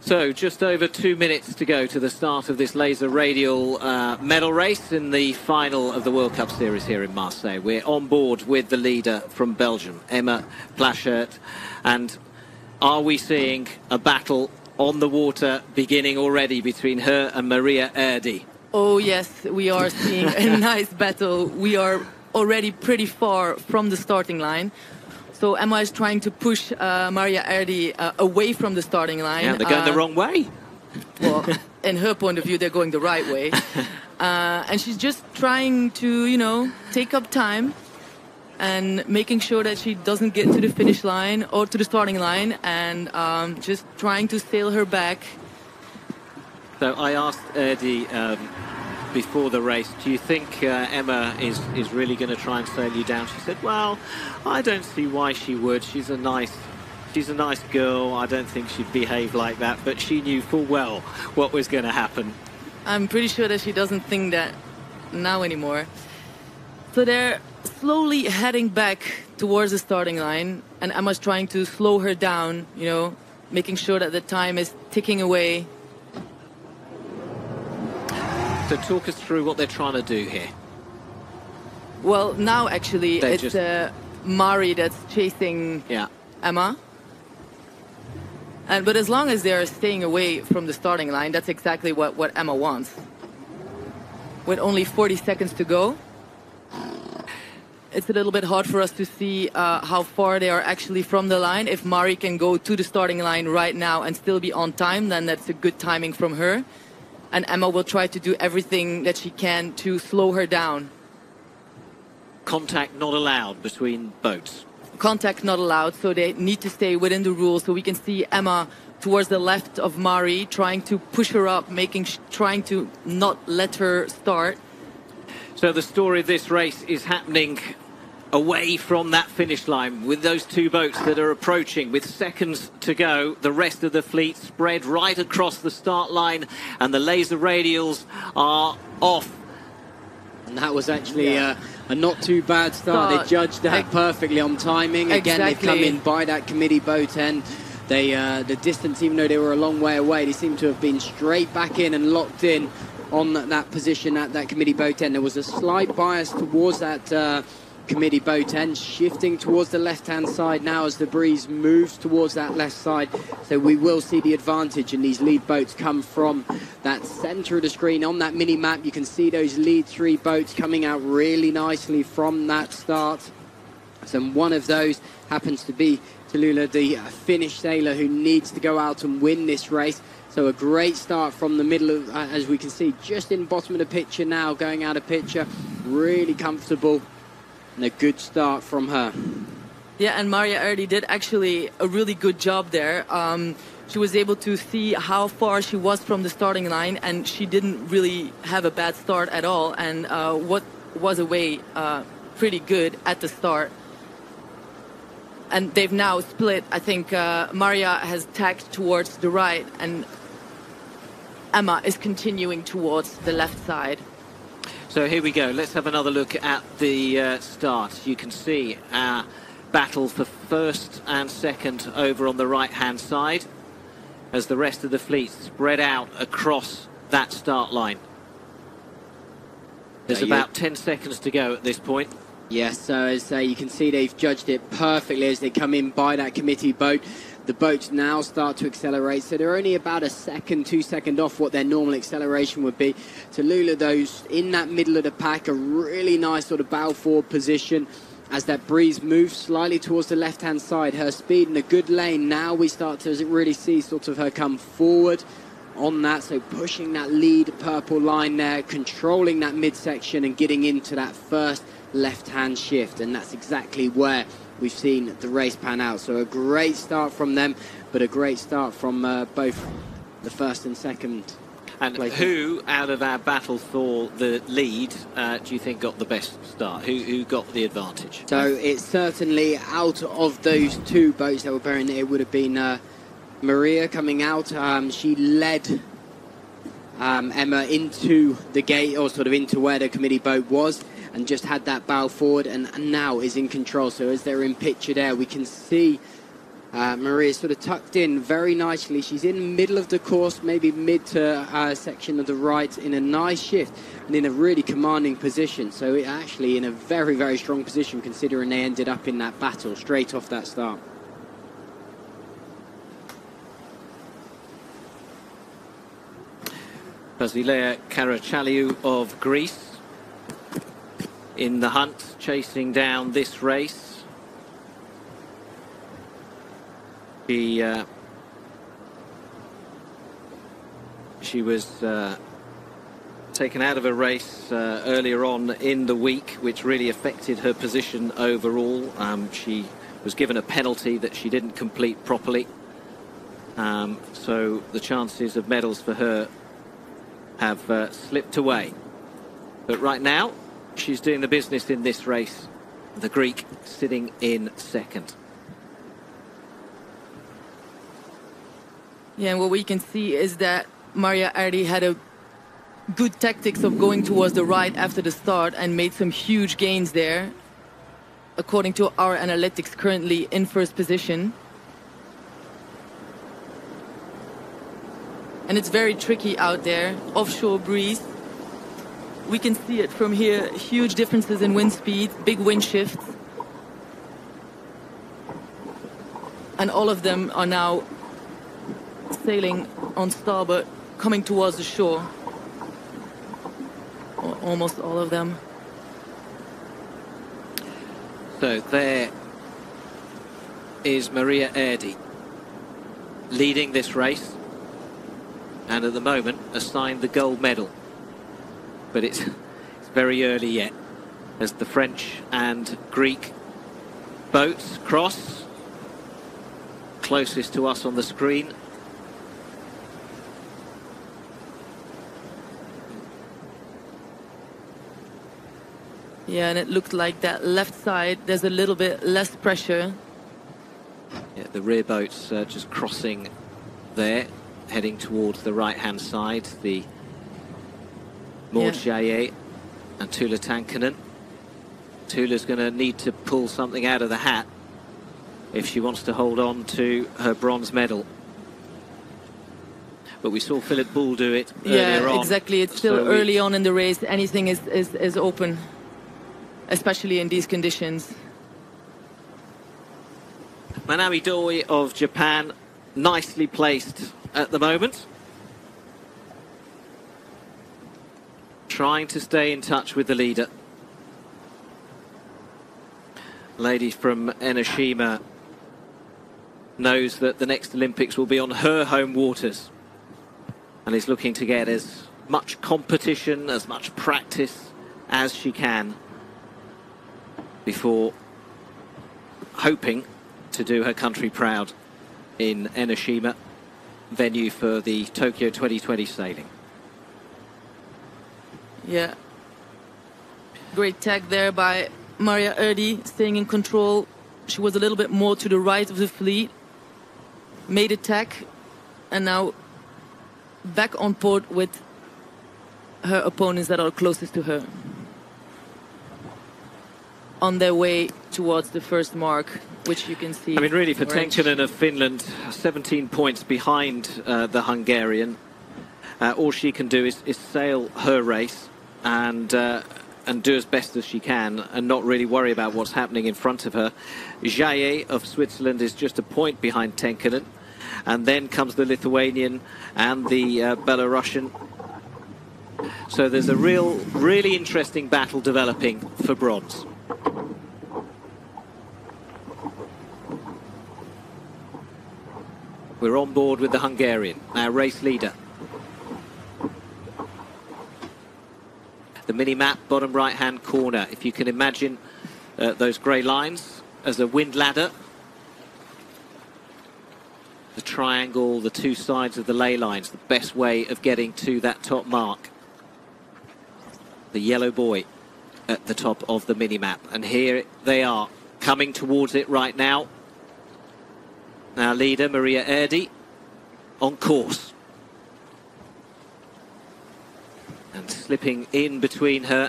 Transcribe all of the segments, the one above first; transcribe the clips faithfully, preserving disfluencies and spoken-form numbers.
So, just over two minutes to go to the start of this laser radial uh, medal race in the final of the World Cup Series here in Marseille. We're on board with the leader from Belgium, Emma Blachert. And are we seeing a battle on the water beginning already between her and Maria Erdi? Oh, yes, we are seeing a nice battle. We are already pretty far from the starting line. So Emma is trying to push uh, Maria Erdi uh, away from the starting line. Yeah, they're going uh, the wrong way. Well, in her point of view, they're going the right way. Uh, and she's just trying to, you know, take up time and making sure that she doesn't get to the finish line or to the starting line, and um, just trying to sail her back. So I asked Erdi um, before the race, do you think uh, Emma is, is really going to try and sail you down? She said, well, I don't see why she would. She's a nice she's a nice girl. I don't think she'd behave like that. But she knew full well what was going to happen. I'm pretty sure that she doesn't think that now anymore. So they're slowly heading back towards the starting line, and Emma's trying to slow her down, you know, making sure that the time is ticking away. So talk us through what they're trying to do here. Well, now actually They're it's just... uh, Mari that's chasing yeah. Emma. And but as long as they're staying away from the starting line, that's exactly what, what Emma wants. With only forty seconds to go, it's a little bit hard for us to see uh, how far they are actually from the line. If Mari can go to the starting line right now and still be on time, then that's a good timing from her. And Emma will try to do everything that she can to slow her down. Contact not allowed between boats. Contact not allowed, so they need to stay within the rules. So we can see Emma towards the left of Mari, trying to push her up, making, trying to not let her start. So the story of this race is happening away from that finish line, with those two boats that are approaching with seconds to go. The rest of the fleet spread right across the start line, and the laser radials are off. And that was actually yeah. uh, a not too bad start. start. They judged that perfectly on timing. Again, exactly. They've come in by that committee boat end. They, uh, the distance, even though they were a long way away, they seem to have been straight back in and locked in on that, that position at that committee boat end. There was a slight bias towards that uh, committee boat end, shifting towards the left-hand side now as the breeze moves towards that left side. So we will see the advantage, and these lead boats come from that centre of the screen. On that mini-map, you can see those lead three boats coming out really nicely from that start. So one of those happens to be Tallulah, the Finnish sailor who needs to go out and win this race. So a great start from the middle of, uh, as we can see, just in bottom of the picture now, going out of picture, really comfortable. And a good start from her. Yeah, and Maria Erdi did actually a really good job there. Um, she was able to see how far she was from the starting line, and she didn't really have a bad start at all. And uh, what was away uh, pretty good at the start. And they've now split. I think uh, Maria has tacked towards the right, and Emma is continuing towards the left side. So here we go. Let's have another look at the uh, start. You can see our battle for first and second over on the right-hand side as the rest of the fleet spread out across that start line. There's yeah, about ten seconds to go at this point. Yes, so as uh, you can see, they've judged it perfectly as they come in by that committee boat. The boats now start to accelerate, so they're only about a second, two second off what their normal acceleration would be. Tallulah, those in that middle of the pack, a really nice sort of bow forward position as that breeze moves slightly towards the left-hand side. Her speed in a good lane. Now we start to really see sort of her come forward on that, so pushing that lead purple line there, controlling that midsection and getting into that first left-hand shift, and that's exactly where we've seen the race pan out. So a great start from them, but a great start from uh, both the first and second. And places. Who out of our battle for the lead uh, do you think got the best start? Who, who got the advantage? So it's certainly out of those two boats that were bearing it, it would have been uh, Maria coming out. Um, she led um, Emma into the gate, or sort of into where the committee boat was, and just had that bow forward, and now is in control. So as they're in picture there, we can see Uh, Maria sort of tucked in very nicely. She's in the middle of the course, maybe mid to uh, section of the right, in a nice shift and in a really commanding position. So it actually in a very, very strong position considering they ended up in that battle straight off that start. Basilea Karachaliou of Greece in the hunt, chasing down this race. She, uh, she was uh, taken out of a race uh, earlier on in the week, which really affected her position overall. Um, she was given a penalty that she didn't complete properly. Um, so the chances of medals for her have uh, slipped away. But right now, she's doing the business in this race. The Greek sitting in second. Yeah, and what we can see is that Maria Erdi had a good tactics of going towards the right after the start and made some huge gains there. According to our analytics, currently in first position. And it's very tricky out there, offshore breeze. We can see it from here, huge differences in wind speed, big wind shifts. And all of them are now sailing on starboard, coming towards the shore. Or almost all of them. So there is Maria Erdi leading this race, and at the moment assigned the gold medal. But it's, it's very early yet, as the French and Greek boats cross. Closest to us on the screen. Yeah, and it looked like that left side, there's a little bit less pressure. Yeah, the rear boats uh, just crossing there, heading towards the right-hand side. The Maud Yeah. Jaillet and Tula Tankonen. Tula's going to need to pull something out of the hat if she wants to hold on to her bronze medal. But we saw Philip Bull do it earlier Yeah, on. exactly. It's still So early we- on in the race. Anything is, is, is open, especially in these conditions. Manami Doi of Japan, nicely placed at the moment. Trying to stay in touch with the leader. Lady from Enoshima knows that the next Olympics will be on her home waters and is looking to get as much competition, as much practice as she can before hoping to do her country proud in Enoshima, venue for the Tokyo twenty twenty sailing. Yeah. Great tag there by Maria Erdi, staying in control. She was a little bit more to the right of the fleet. Made a tag, and now back on port with her opponents that are closest to her. On their way towards the first mark, which you can see. I mean, really, for orange. Tenkanen of Finland, seventeen points behind uh, the Hungarian. Uh, all she can do is, is sail her race and uh, and do as best as she can and not really worry about what's happening in front of her. Jaillet of Switzerland is just a point behind Tenkanen. And then comes the Lithuanian and the uh, Belarusian. So there's a real, really interesting battle developing for bronze. We're on board with the Hungarian, our race leader. The mini-map, bottom right-hand corner. If you can imagine uh, those grey lines as a wind ladder. The triangle, the two sides of the ley lines, the best way of getting to that top mark. The yellow buoy at the top of the mini-map. And here they are, coming towards it right now. Our leader, Maria Erdi, on course. And slipping in between her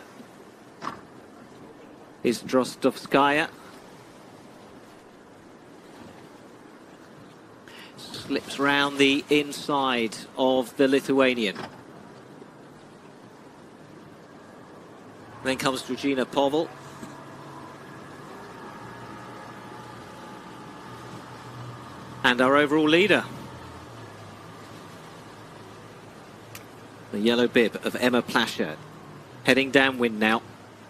is Drostovskaya. slips round the inside of the Lithuanian. Then comes Georgina Powell. And our overall leader. The yellow bib of Emma Plascher. Heading downwind now.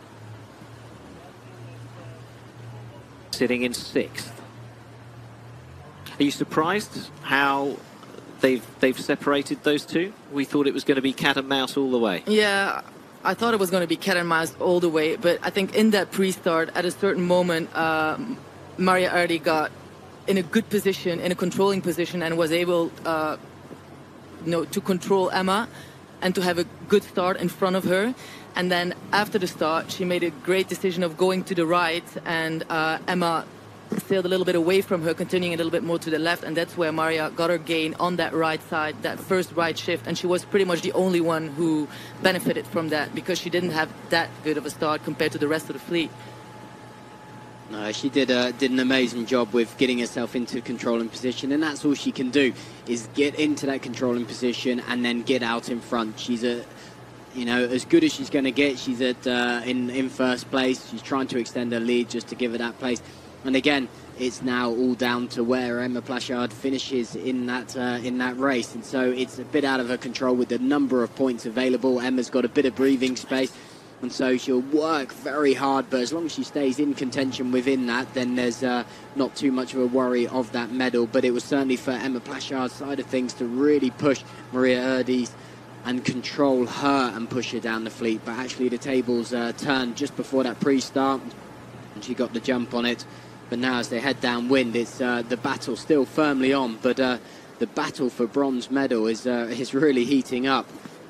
Sitting in sixth. Are you surprised how they've they've separated those two? We thought it was going to be cat and mouse all the way. Yeah, I thought it was going to be cat and mouse all the way, but I think in that pre-start, at a certain moment, uh, Maria Erdi got in a good position, in a controlling position, and was able, uh, you know, to control Emma and to have a good start in front of her. And then after the start, she made a great decision of going to the right, and uh, Emma sailed a little bit away from her, continuing a little bit more to the left, and that's where Maria got her gain on that right side, that first right shift, and she was pretty much the only one who benefited from that, because she didn't have that good of a start compared to the rest of the fleet. No, she did uh, did an amazing job with getting herself into controlling position, and that's all she can do, is get into that controlling position and then get out in front. She's a You know, as good as she's going to get, she's at uh, in in first place. She's trying to extend her lead just to give her that place. And again, it's now all down to where Emma Plascher finishes in that uh, in that race. And so it's a bit out of her control with the number of points available. Emma's got a bit of breathing space, and so she'll work very hard. But as long as she stays in contention within that, then there's uh, not too much of a worry of that medal. But it was certainly for Emma Plascher's side of things to really push Maria Erdi's and control her and push her down the fleet. But actually the tables uh, turned just before that pre-start, and she got the jump on it. But now as they head downwind, it's uh, the battle still firmly on, but uh, the battle for bronze medal is, uh, is really heating up.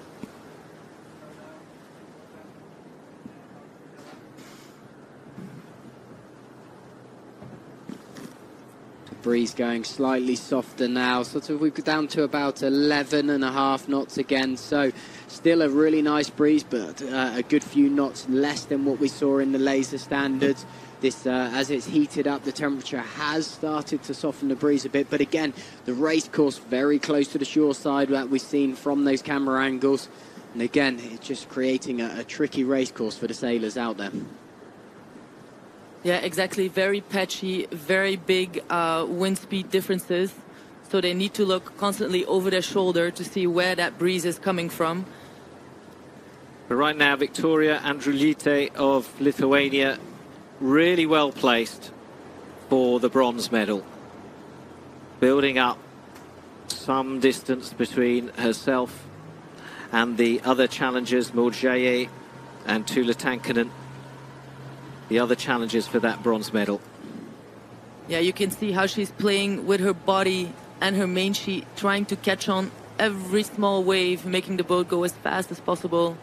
Breeze going slightly softer now, sort of we're down to about eleven and a half knots again, so still a really nice breeze, but uh, a good few knots less than what we saw in the laser standards. This, uh, as it's heated up, the temperature has started to soften the breeze a bit, but again, the race course very close to the shore side that we've seen from those camera angles, and again, it's just creating a, a tricky race course for the sailors out there. Yeah, exactly. Very patchy, very big uh, wind speed differences. So they need to look constantly over their shoulder to see where that breeze is coming from. But right now, Victoria Andrulyte of Lithuania really well placed for the bronze medal. Building up some distance between herself and the other challengers, Maud Jaye and Tuula Tankonen. The other challengers for that bronze medal. Yeah, you can see how she's playing with her body and her main sheet, trying to catch on every small wave, making the boat go as fast as possible.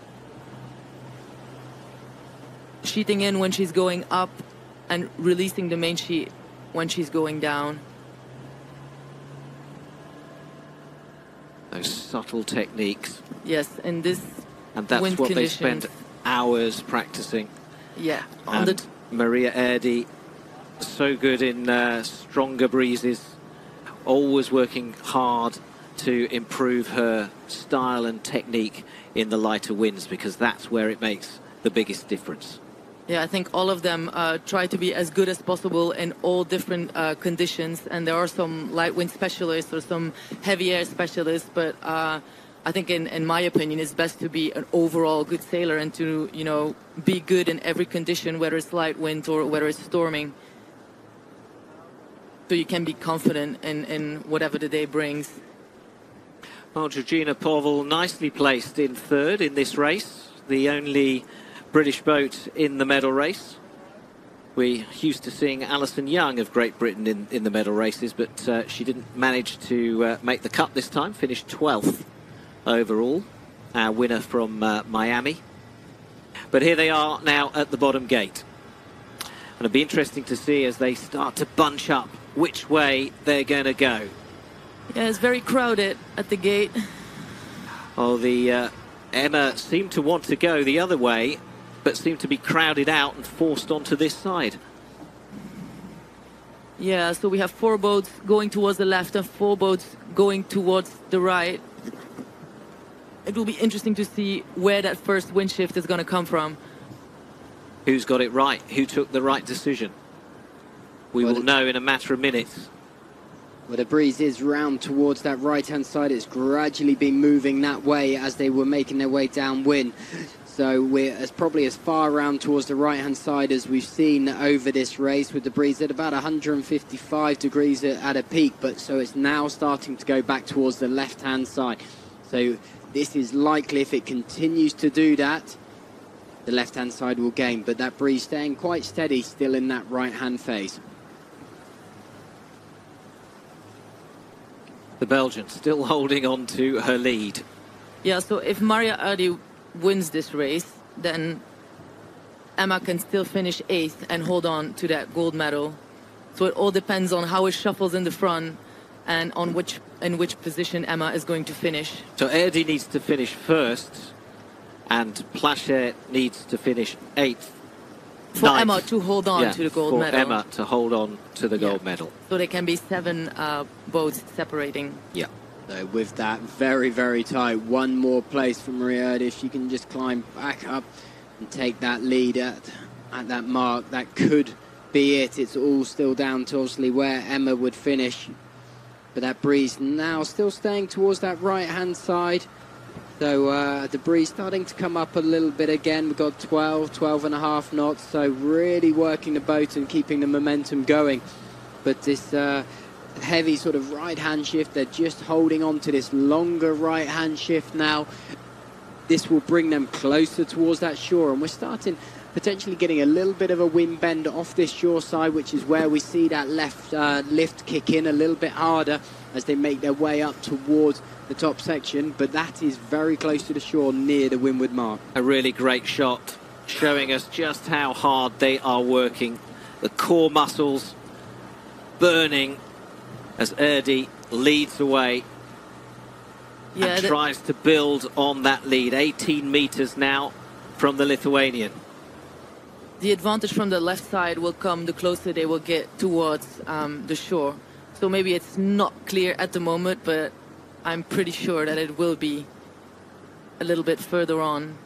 Sheeting in when she's going up and releasing the main sheet when she's going down. Those subtle techniques. Yes, in this And that's wind what they conditions. spend hours practicing. Yeah. On And the Maria Erdi, so good in uh, stronger breezes, always working hard to improve her style and technique in the lighter winds, because that's where it makes the biggest difference. Yeah, I think all of them uh, try to be as good as possible in all different uh, conditions, and there are some light wind specialists or some heavy air specialists, but uh, I think in, in my opinion it's best to be an overall good sailor and to, you know, be good in every condition, whether it's light wind or whether it's storming, so you can be confident in, in whatever the day brings. Well, Georgina Powell nicely placed in third in this race, the only British boat in the medal race. We're used to seeing Alison Young of Great Britain in, in the medal races, but uh, she didn't manage to uh, make the cut this time, finished twelfth overall, our winner from uh, Miami. But here they are now at the bottom gate. And it'll be interesting to see as they start to bunch up which way they're going to go. Yeah, it's very crowded at the gate. Oh, the uh, Emma seemed to want to go the other way, but seemed to be crowded out and forced onto this side. Yeah, so we have four boats going towards the left and four boats going towards the right. It will be interesting to see where that first wind shift is going to come from. Who's got it right? Who took the right decision? We well, will know in a matter of minutes. Well, the breeze is round towards that right-hand side. It's gradually been moving that way as they were making their way downwind. So we're as probably as far around towards the right-hand side as we've seen over this race, with the breeze at about one hundred fifty-five degrees at, at a peak. But so it's now starting to go back towards the left-hand side. So this is likely, if it continues to do that, the left-hand side will gain. But that breeze staying quite steady still in that right-hand phase. The Belgian still holding on to her lead. Yeah, so if Marja Ardi wins this race, then Emma can still finish eighth and hold on to that gold medal. So it all depends on how it shuffles in the front and on which in which position Emma is going to finish. So Erdi needs to finish first, and Plaschet needs to finish eighth. For ninth. Emma to hold on yeah, to the gold for medal. Emma to hold on to the yeah. gold medal. So there can be seven uh, boats separating. Yeah. So with that very, very tight, one more place for Marja Ardi. If she can just climb back up and take that lead at, at that mark, that could be it. It's all still down to obviously where Emma would finish. But that breeze now still staying towards that right-hand side. So uh, the breeze starting to come up a little bit again. We've got twelve, twelve and a half knots. So really working the boat and keeping the momentum going. But this uh, heavy sort of right-hand shift, they're just holding on to this longer right-hand shift now. This will bring them closer towards that shore. And we're starting potentially getting a little bit of a wind bend off this shore side, which is where we see that left uh, lift kick in a little bit harder as they make their way up towards the top section. But that is very close to the shore near the windward mark. A really great shot, showing us just how hard they are working. The core muscles burning as Erdi leads away yeah, and tries to build on that lead. eighteen metres now from the Lithuanian. The advantage from the left side will come the closer they will get towards um, the shore. So maybe it's not clear at the moment, but I'm pretty sure that it will be a little bit further on.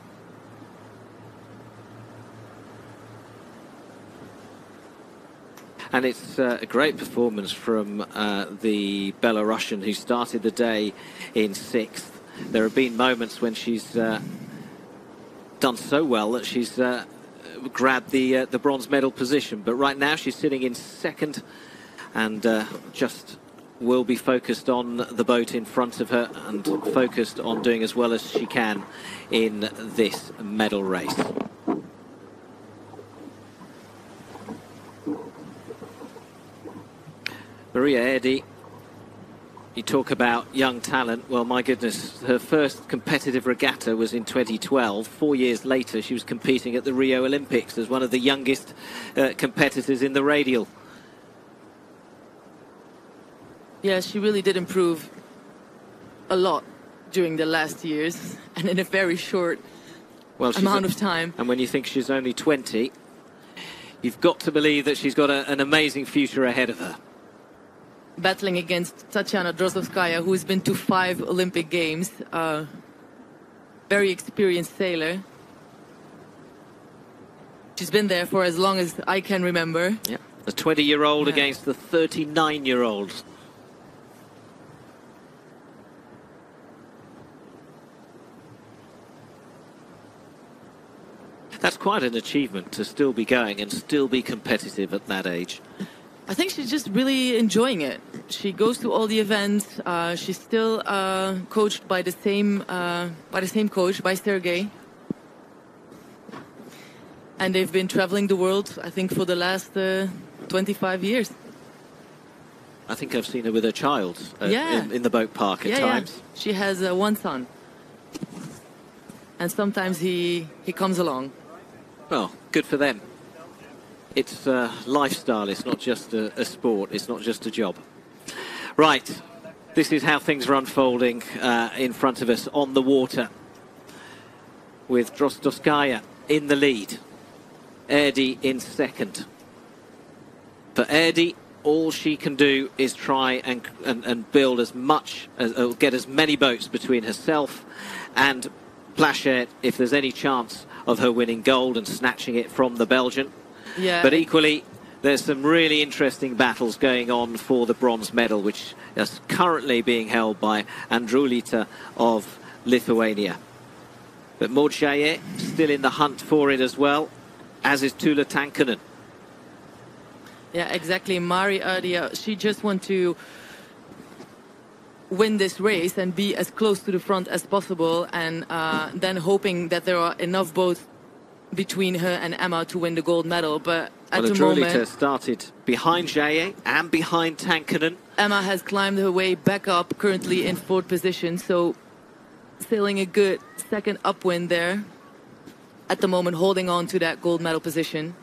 And it's uh, a great performance from uh, the Belarusian, who started the day in sixth. There have been moments when she's uh, done so well that she's uh, grabbed the uh, the bronze medal position, but right now she's sitting in second and uh, just will be focused on the boat in front of her and focused on doing as well as she can in this medal race. Marja Ardi, you talk about young talent. Well, my goodness, her first competitive regatta was in twenty twelve. Four years later, she was competing at the Rio Olympics as one of the youngest uh, competitors in the radial. Yeah, she really did improve a lot during the last years and in a very short well, amount a, of time. And when you think she's only twenty, you've got to believe that she's got a, an amazing future ahead of her. Battling against Tatiana Drozovskaya, who's been to five Olympic Games, uh, very experienced sailor. She's been there for as long as I can remember. Yeah, the twenty-year-old yeah. against the thirty-nine-year-old. That's quite an achievement to still be going and still be competitive at that age. I think she's just really enjoying it. She goes to all the events. Uh, she's still uh, coached by the same uh, by the same coach, by Sergei. And they've been traveling the world, I think, for the last uh, twenty-five years. I think I've seen her with her child uh, yeah. in, in the boat park at yeah, times. Yeah. She has uh, one son. And sometimes he, he comes along. Well, good for them. It's a lifestyle, it's not just a, a sport, it's not just a job. Right, this is how things are unfolding uh, in front of us on the water, with Drozovskaya in the lead, Erdi in second. For Erdi, all she can do is try and and, and build as much, as, uh, get as many boats between herself and Plachette, if there's any chance of her winning gold and snatching it from the Belgian. Yeah. But equally, there's some really interesting battles going on for the bronze medal, which is currently being held by Andrulita of Lithuania. But Maud Chaillet still in the hunt for it as well, as is Tula Tankonen. Yeah, exactly. Mari Erdia, she just wants to win this race and be as close to the front as possible, and uh, then hoping that there are enough boats between her and Emma to win the gold medal. But at well, the moment, started behind Chaillet and behind Tankonen. Emma has climbed her way back up, currently in fourth position, so sailing a good second upwind there. At the moment, holding on to that gold medal position.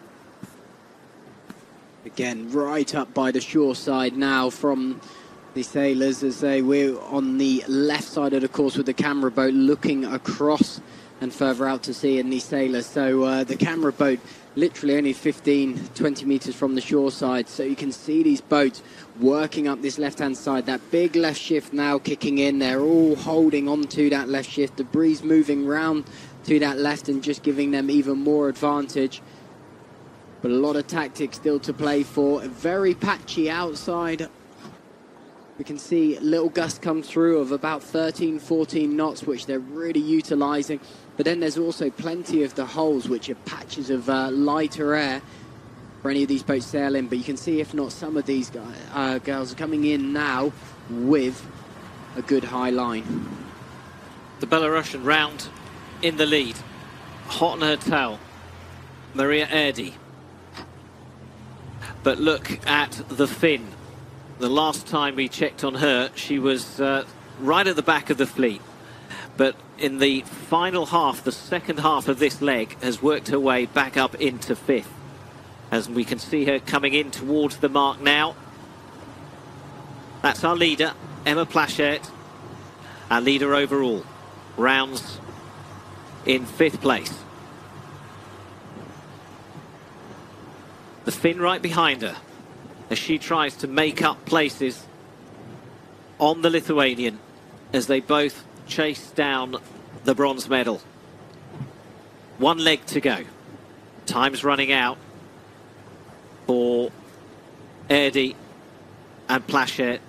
Again, right up by the shore side now from the sailors, as they we're on the left side of the course with the camera boat looking across and further out to sea in the sailors. So uh, the camera boat literally only fifteen, twenty meters from the shore side. So you can see these boats working up this left-hand side. That big left shift now kicking in. They're all holding on to that left shift. The breeze moving round to that left and just giving them even more advantage. But a lot of tactics still to play for. Very patchy outside. We can see a little gust come through of about thirteen, fourteen knots, which they're really utilising. But then there's also plenty of the holes, which are patches of uh, lighter air for any of these boats sailing. But you can see, if not, some of these guys, uh, girls are coming in now with a good high line. The Belarusian round in the lead. Hot on her tail. Maria Erdi. But look at the Finn. The last time we checked on her, she was uh, right at the back of the fleet. But in the final half, the second half of this leg, has worked her way back up into fifth. As we can see her coming in towards the mark now. That's our leader, Emma Plachette. Our leader overall. Rounds in fifth place. The Finn right behind her, as she tries to make up places on the Lithuanian as they both chase down the bronze medal. One leg to go. Time's running out for Erdi and Plachette.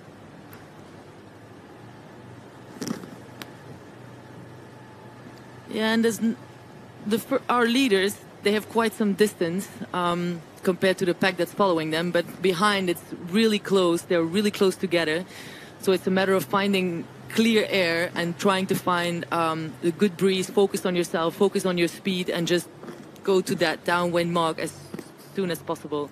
Yeah, and there's the, our leaders, they have quite some distance um, compared to the pack that's following them, but behind it's really close. They're really close together. So it's a matter of finding clear air and trying to find um, a good breeze, focus on yourself, focus on your speed, and just go to that downwind mark as soon as possible.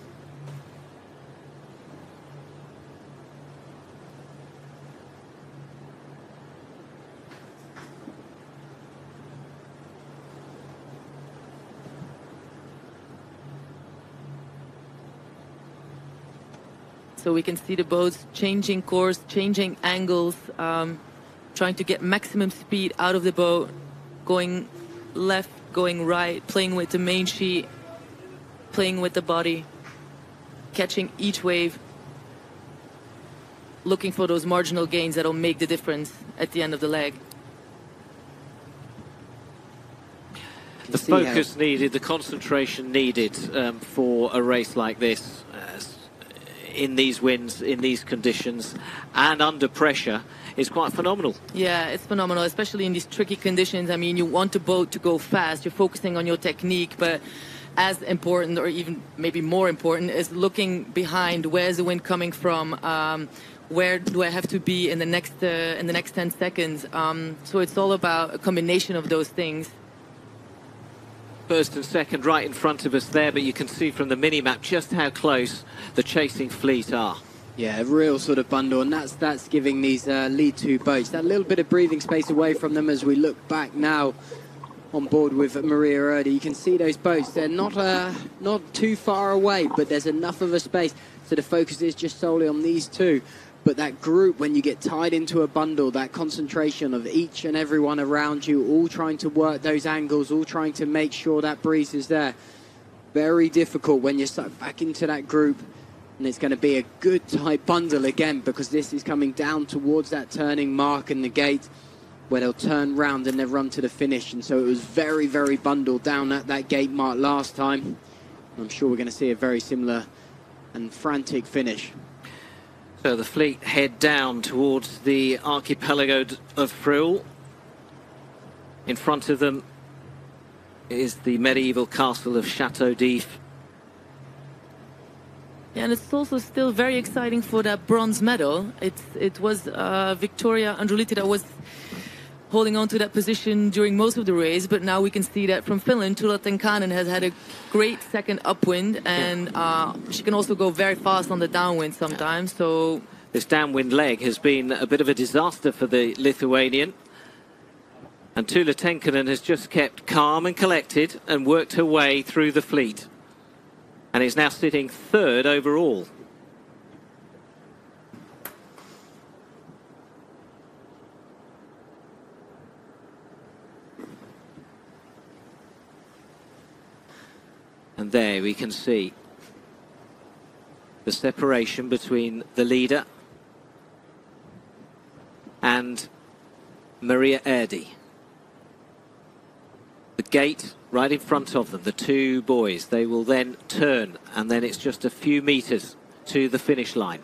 So we can see the boats changing course, changing angles, um, trying to get maximum speed out of the boat, going left, going right, playing with the main sheet, playing with the body, catching each wave, looking for those marginal gains that'll make the difference at the end of the leg. The focus needed, the concentration needed um, for a race like this. Uh, in these winds, in these conditions, and under pressure, is quite phenomenal. Yeah, it's phenomenal, especially in these tricky conditions. I mean, you want the boat to go fast, you're focusing on your technique, but as important, or even maybe more important, is looking behind. Where's the wind coming from? Um, where do I have to be in the next uh, in the next ten seconds? Um, so it's all about a combination of those things. First and second right in front of us there, but you can see from the mini-map just how close the chasing fleet are. Yeah, a real sort of bundle, and that's that's giving these uh, lead two boats that little bit of breathing space away from them. As we look back now on board with Maria Erdi, you can see those boats. They're not uh, not too far away, but there's enough of a space, so the focus is just solely on these two. But that group, when you get tied into a bundle, that concentration of each and everyone around you, all trying to work those angles, all trying to make sure that breeze is there. Very difficult when you're stuck back into that group And it's going to be a good tight bundle again, because this is coming down towards that turning mark in the gate where they'll turn round and they'll run to the finish. And so it was very, very bundled down at that gate mark last time. I'm sure we're going to see a very similar and frantic finish. So the fleet head down towards the archipelago of Friul. In front of them is the medieval castle of Chateau d'If. Yeah, and it's also still very exciting for that bronze medal. It's, it was uh, Victoria Andrulite that was holding on to that position during most of the race, but now we can see that from Finland, Tuula Tenkanen has had a great second upwind, and uh, she can also go very fast on the downwind sometimes. So this downwind leg has been a bit of a disaster for the Lithuanian, and Tuula Tenkanen has just kept calm and collected and worked her way through the fleet, and is now sitting third overall. And there we can see the separation between the leader and Maria Erdi. The gate right in front of them, the two boys. They will then turn, and then it's just a few meters to the finish line.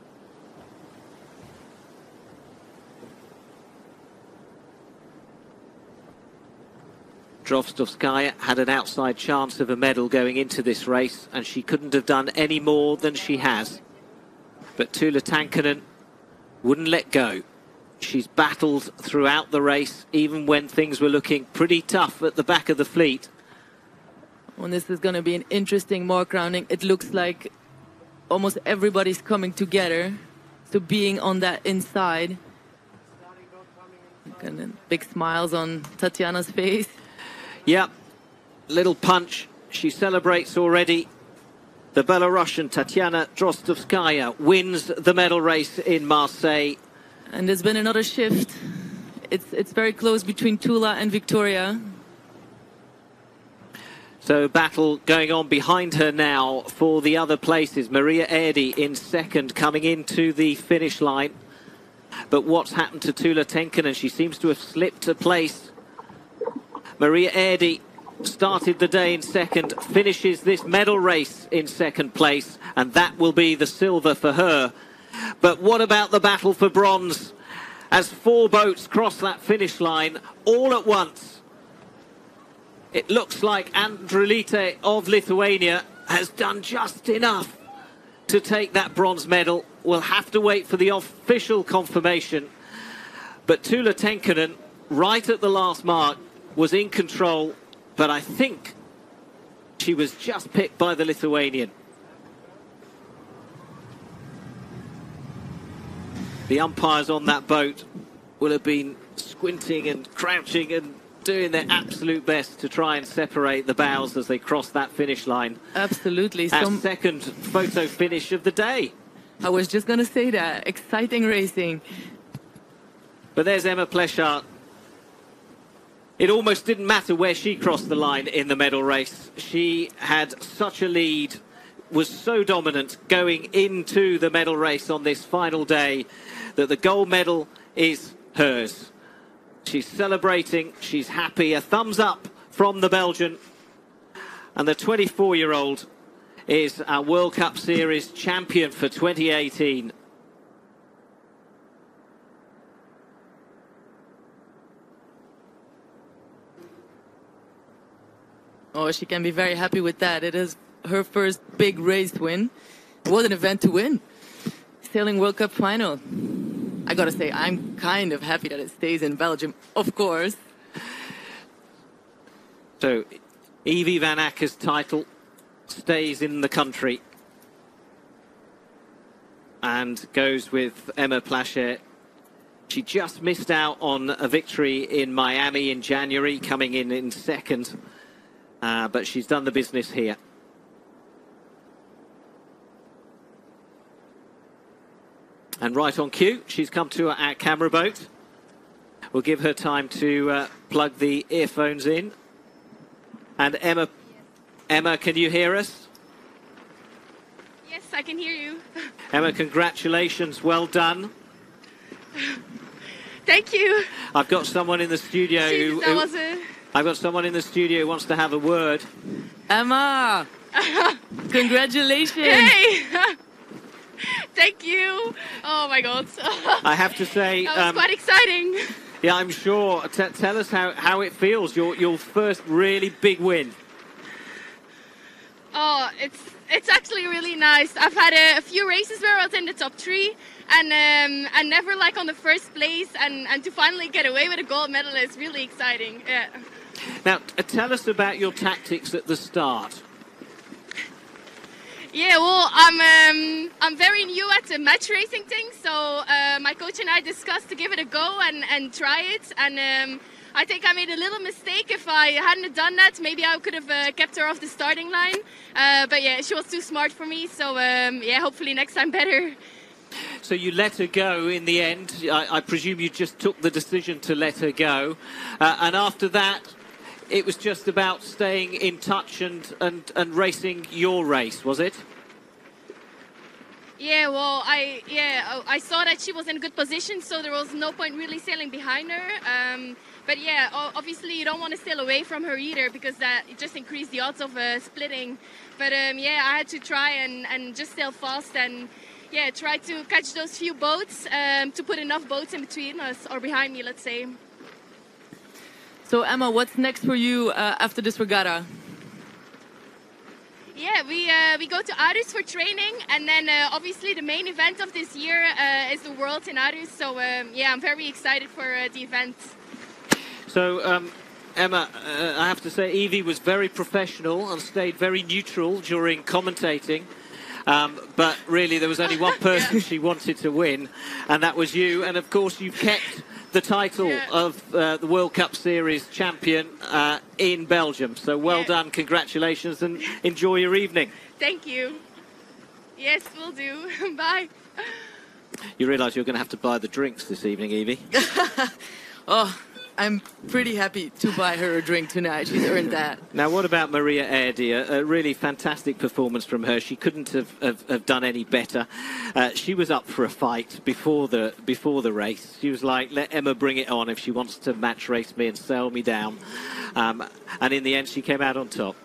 Drozhdovskaya had an outside chance of a medal going into this race, and she couldn't have done any more than she has. But Tuula Tenkanen wouldn't let go. She's battled throughout the race, even when things were looking pretty tough at the back of the fleet. Well, this is going to be an interesting mark rounding. It looks like almost everybody's coming together. So being on that inside. And big smiles on Tatiana's face. Yeah, little punch. She celebrates already. The Belarusian Tatiana Drozhdovskaya wins the medal race in Marseille. And there's been another shift. It's, it's very close between Tuula and Victoria. So battle going on behind her now for the other places. Maria Erdi in second, coming into the finish line. But what's happened to Tuula Tenkanen? She seems to have slipped a place. Maria Erdi started the day in second, finishes this medal race in second place, and that will be the silver for her. But what about the battle for bronze? As four boats cross that finish line all at once, it looks like Andrulite of Lithuania has done just enough to take that bronze medal. We'll have to wait for the official confirmation. But Tuula Tenkanen, right at the last mark, was in control, but I think she was just picked by the Lithuanian. The umpires on that boat will have been squinting and crouching and doing their absolute best to try and separate the bows as they cross that finish line. Absolutely. Our Some... second photo finish of the day. I was just going to say that. Exciting racing. But there's Emma Pleshart. It almost didn't matter where she crossed the line in the medal race. She had such a lead, was so dominant going into the medal race on this final day that the gold medal is hers. She's celebrating, she's happy, a thumbs up from the Belgian. And the twenty-four-year-old is our World Cup Series champion for twenty eighteen. Oh, she can be very happy with that. It is her first big race win. What an event to win. Sailing World Cup final. I gotta say, I'm kind of happy that it stays in Belgium, of course. So, Evie Van Acker's title stays in the country and goes with Emma Pleshart. She just missed out on a victory in Miami in January, coming in in second. Uh, but she's done the business here. And right on cue, she's come to our camera boat. We'll give her time to uh, plug the earphones in. And Emma, Emma, can you hear us? Yes, Yes, I can hear you. Emma, congratulations. Well done. Thank you. I've got someone in the studio Jeez, who, that who was a... I've got someone in the studio who wants to have a word. Emma, congratulations. Hey. Thank you. Oh my God. I have to say, that was um, quite exciting. Yeah, I'm sure. T tell us how, how it feels, your, your first really big win. Oh, it's it's actually really nice. I've had a, a few races where I was in the top three, and um, and never like on the first place, and, and to finally get away with a gold medal is really exciting. Yeah. Now, uh, tell us about your tactics at the start. Yeah, well, I'm um, I'm very new at the match racing thing, so uh, my coach and I discussed to give it a go and, and try it, and um, I think I made a little mistake. If I hadn't done that, maybe I could have uh, kept her off the starting line, uh, but yeah, she was too smart for me, so um, yeah, hopefully next time better. So you let her go in the end. I, I presume you just took the decision to let her go, uh, and after that, it was just about staying in touch and, and, and racing your race, was it? Yeah, well, I yeah I saw that she was in a good position, so there was no point really sailing behind her. Um, but yeah, obviously you don't want to sail away from her either, because that it just increased the odds of uh, splitting. But um, yeah, I had to try and, and just sail fast and yeah, try to catch those few boats um, to put enough boats in between us or behind me, let's say. So Emma, what's next for you uh, after this regatta? Yeah, we uh, we go to Aarhus for training, and then uh, obviously the main event of this year uh, is the Worlds in Aarhus. So um, yeah, I'm very excited for uh, the event. So um, Emma, uh, I have to say, Evie was very professional and stayed very neutral during commentating. Um, but really, there was only one person yeah. she wanted to win, and that was you. And of course, you kept the title yeah. of uh, the World Cup Series champion uh, in Belgium. So well yeah. done, congratulations, and enjoy your evening. Thank you. Yes, we'll do. Bye. You realise you're going to have to buy the drinks this evening, Evie? Oh, I'm pretty happy to buy her a drink tonight. She's earned that. Now, what about Maria Erdi? A, a really fantastic performance from her. She couldn't have, have, have done any better. Uh, she was up for a fight before the before the race. She was like, let Emma bring it on if she wants to match race me and sail me down. Um, and in the end, she came out on top.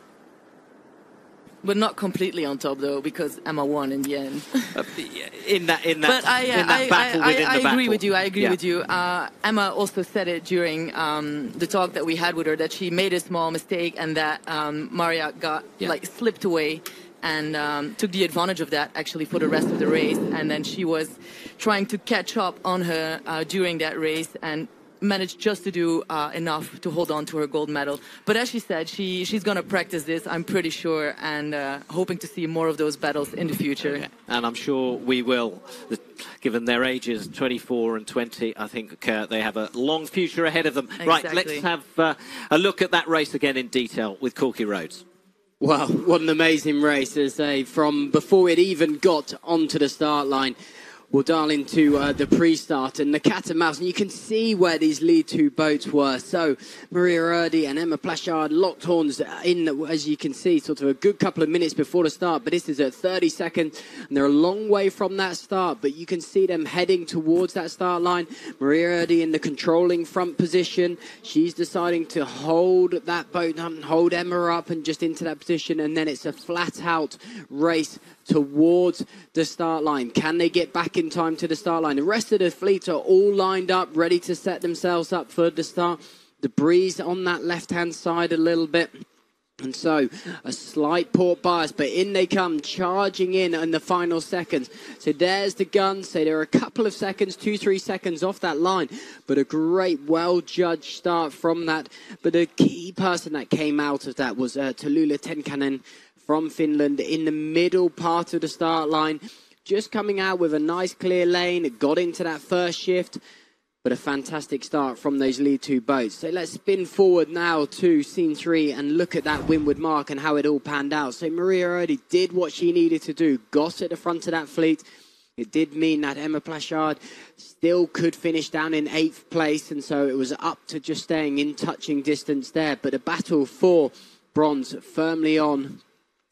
But not completely on top, though, because Emma won in the end. uh, in that, in that, but I, uh, in that I, battle I, within I, I the battle. agree with you. I agree yeah. with you. Uh, Emma also said it during um, the talk that we had with her, that she made a small mistake and that um, Maria got yeah. like slipped away and um, took the advantage of that actually for the rest of the race. And then she was trying to catch up on her uh, during that race and managed just to do uh, enough to hold on to her gold medal. But as she said, she she's going to practice this, I'm pretty sure, and uh, hoping to see more of those battles in the future. Okay. And I'm sure we will. Given their ages, twenty-four and twenty, I think uh, they have a long future ahead of them. Exactly. Right, let's have uh, a look at that race again in detail with Corky Rhodes. Wow, what an amazing race, as they, from before it even got onto the start line. We'll dial into uh, the pre-start and the cat and mouse, and you can see where these lead two boats were. So Maria Erdi and Emma Plachard locked horns in, as you can see, sort of a good couple of minutes before the start. But this is at thirty seconds, and they're a long way from that start. But you can see them heading towards that start line. Maria Erdi in the controlling front position. She's deciding to hold that boat and hold Emma up and just into that position. And then it's a flat-out race towards the start line. Can they get back in time to the start line? The rest of the fleet are all lined up, ready to set themselves up for the start. The breeze on that left-hand side a little bit. And so a slight port bias, but in they come, charging in in the final seconds. So there's the gun. So they're a couple of seconds, two, three seconds off that line. But a great, well-judged start from that. But the key person that came out of that was uh, Tallulah Tenkanen from Finland in the middle part of the start line. Just coming out with a nice clear lane. It got into that first shift. But a fantastic start from those lead two boats. So let's spin forward now to scene three and look at that windward mark and how it all panned out. So Maria Erdi did what she needed to do. Got at the front of that fleet. It did mean that Emma Plachard still could finish down in eighth place. And so it was up to just staying in touching distance there. But a battle for bronze firmly on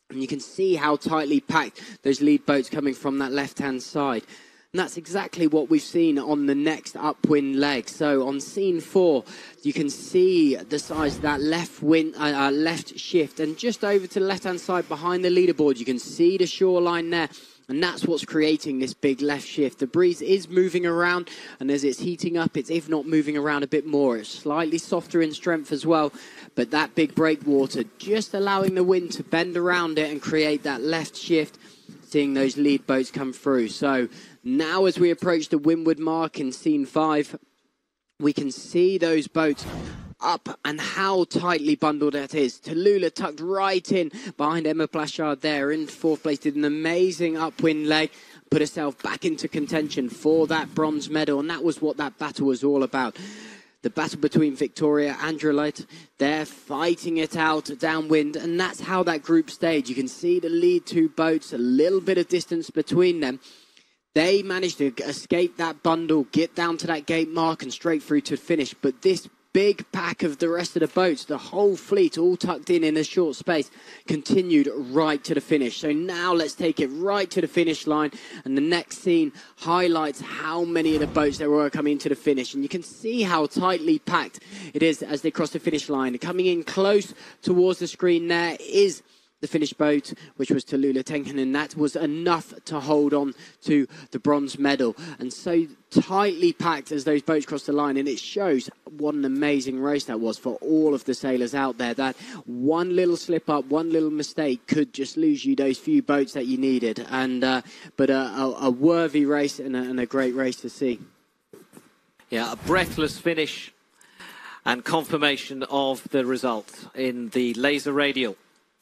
And you can see how tightly packed those lead boats coming from that left-hand side. And that's exactly what we've seen on the next upwind leg. So on scene four, you can see the size of that left wind, uh, uh, left shift. And just over to the left-hand side behind the leaderboard, you can see the shoreline there. And that's what's creating this big left shift. The breeze is moving around, and as it's heating up, it's if not moving around a bit more. It's slightly softer in strength as well. But that big breakwater just allowing the wind to bend around it and create that left shift, seeing those lead boats come through. So now as we approach the windward mark in scene five, we can see those boats up and how tightly bundled that is. Tallulah tucked right in behind Emma Plachard there in fourth place, did an amazing upwind leg, put herself back into contention for that bronze medal, and that was what that battle was all about. The battle between Victoria and Andrelite, they're fighting it out downwind, and that's how that group stayed. You can see the lead two boats, a little bit of distance between them. They managed to escape that bundle, get down to that gate mark and straight through to finish. But this big pack of the rest of the boats, the whole fleet all tucked in in a short space, continued right to the finish. So now let's take it right to the finish line, and the next scene highlights how many of the boats there were coming to the finish, and you can see how tightly packed it is as they cross the finish line. Coming in close towards the screen there is the finished boat, which was Tallulah Tenkanen. That was enough to hold on to the bronze medal. And so tightly packed as those boats crossed the line. And it shows what an amazing race that was for all of the sailors out there. That one little slip up, one little mistake could just lose you those few boats that you needed. And uh, But a, a, a worthy race and a, and a great race to see. Yeah, a breathless finish and confirmation of the result in the laser radial.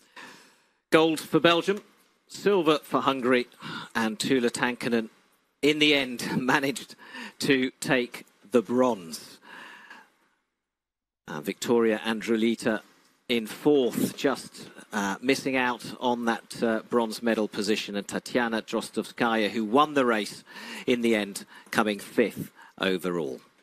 Gold for Belgium, silver for Hungary, and Tallulah Tenkanen in the end managed to take the bronze. Uh, Victoria Andrelita in fourth, just uh, missing out on that uh, bronze medal position, and Tatiana Drostovskaya, who won the race in the end, coming fifth overall.